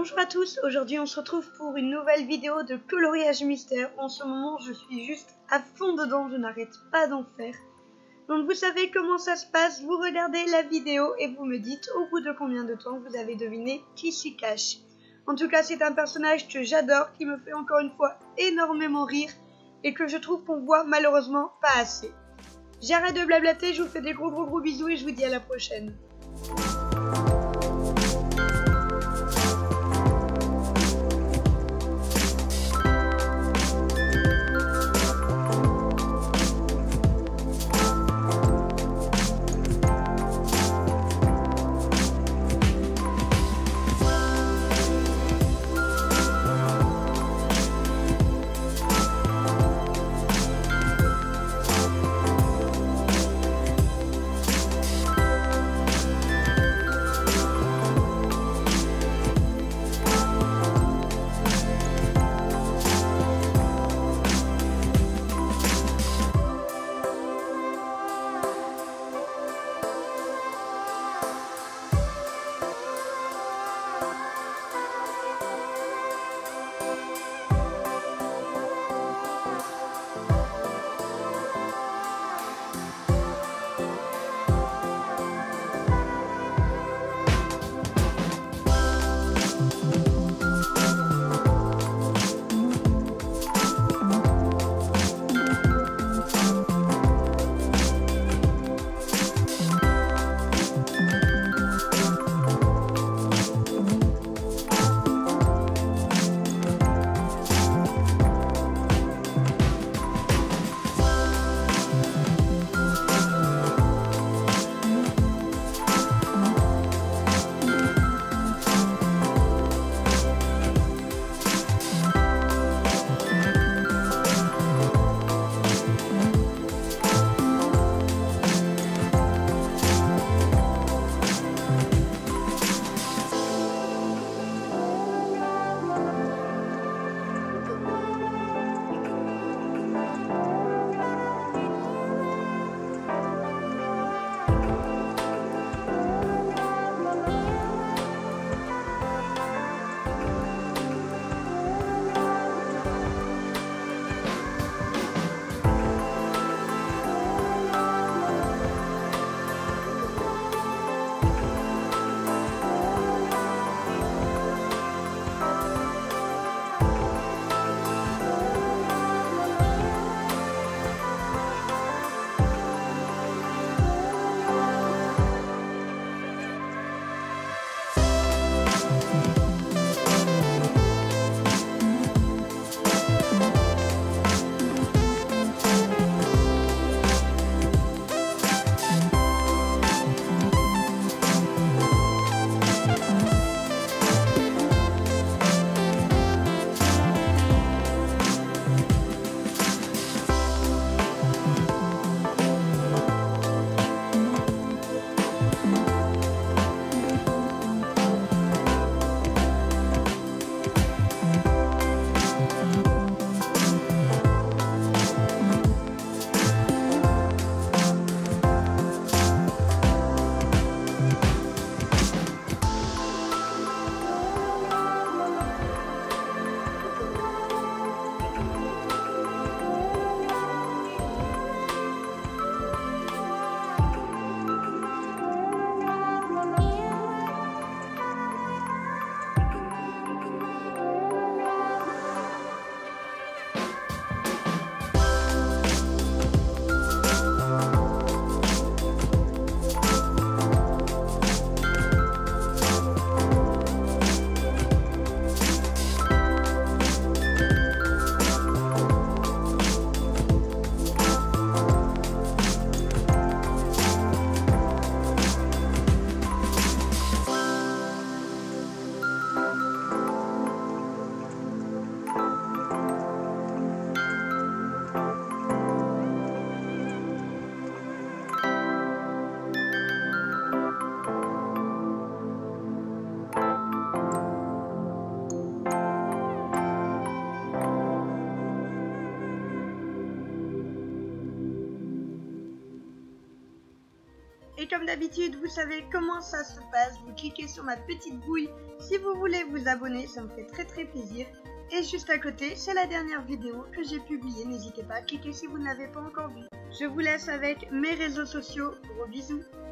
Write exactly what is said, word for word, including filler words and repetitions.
Bonjour à tous, aujourd'hui on se retrouve pour une nouvelle vidéo de coloriage mystère. En ce moment je suis juste à fond dedans, je n'arrête pas d'en faire. Donc vous savez comment ça se passe, vous regardez la vidéo et vous me dites au bout de combien de temps vous avez deviné qui s'y cache. En tout cas c'est un personnage que j'adore, qui me fait encore une fois énormément rire et que je trouve qu'on voit malheureusement pas assez. J'arrête de blablater, je vous fais des gros gros gros bisous et je vous dis à la prochaine. Et comme d'habitude, vous savez comment ça se passe, vous cliquez sur ma petite bouille si vous voulez vous abonner, ça me fait très très plaisir. Et juste à côté, c'est la dernière vidéo que j'ai publiée, n'hésitez pas à cliquer si vous n'avez pas encore vu. Je vous laisse avec mes réseaux sociaux, gros bisous.